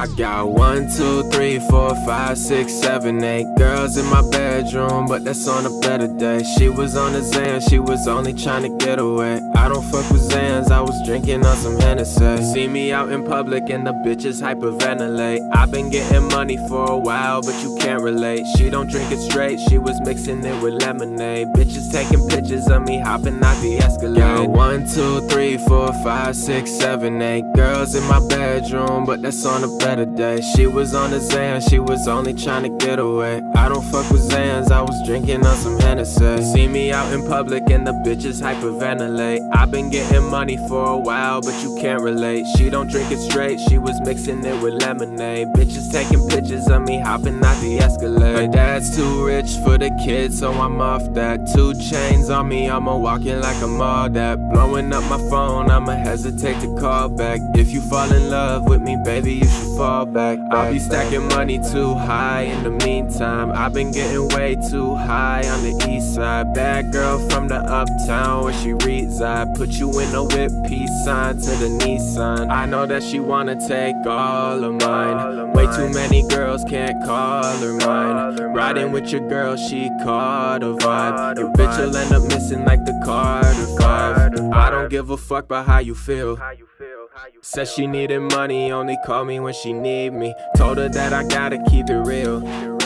I got 1, 2, 3, 4, 5, 6, 7, 8 girls in my bedroom, but that's on a better day. She was on the Xan, she was only trying to get away. I don't fuck with Xans, I was drinking on some Hennessy. See me out in public and the bitches hyperventilate. I've been getting money for a while, but you can't relate. She don't drink it straight, she was mixing it with lemonade. Bitches taking pictures of me hopping out the Escalade. Got 1, 2, 3, 4, 5, 6, 7, 8 girls in my bedroom, but that's on a better day. She was on the Xan, she was only trying to get away. I don't fuck with Xans, I was drinking on some Hennessy. See me out in public and the bitches hyperventilate. I've been getting money for a while, but you can't relate. She don't drink it straight, she was mixing it with lemonade. Bitches taking pictures of me hopping out the Escalade. Her dad's too rich for the kids, so I'm off that. 2 chains on me, I'ma walk in like I'm all that. Blowing up my phone, I'ma hesitate to call back. If you fall in love with me, baby, you should fall back. I'll be stacking money too high in the meantime. I've been getting way too high on the east side. Bad girl from the uptown where she reside. Put you in a whip, peace sign to the Nissan. I know that she wanna take all of mine. Way too many girls can't call her mine. Riding with your girl, she caught a vibe. Your bitch will end up missing like the Carter 5. I don't give a fuck about how you feel. Said she needed money, only call me when she need me. Told her that I gotta keep it real.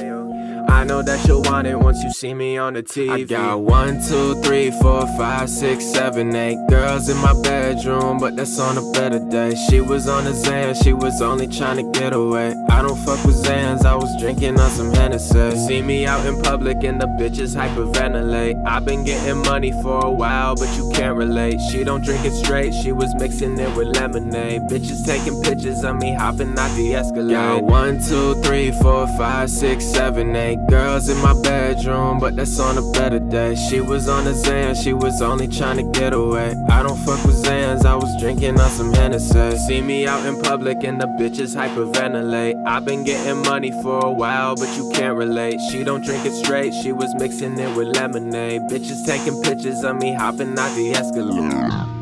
I know that you'll want it once you see me on the TV. I got 1, 2, 3, 4, 5, 6, 7, 8 girls in my bedroom, but that's on a better day. She was on the Xan, she was only trying to get away. I don't fuck with Xans, I was drinking on some Hennessy. See me out in public and the bitches hyperventilate. I've been getting money for a while, but you can't relate. She don't drink it straight, she was mixing it with lemonade. Bitches taking pictures of me hopping out the Escalade. Got 1, 2, 3, 4, 5, 6, 7, 8 girls in my bedroom, but that's on a better day. She was on the Xan, she was only trying to get away. I don't fuck with Xans, I was drinking on some Hennessy. See me out in public and the bitches hyperventilate. I've been getting money for a while, but you can't relate. She don't drink it straight, she was mixing it with lemonade. Bitches taking pictures of me hopping out the Escalade.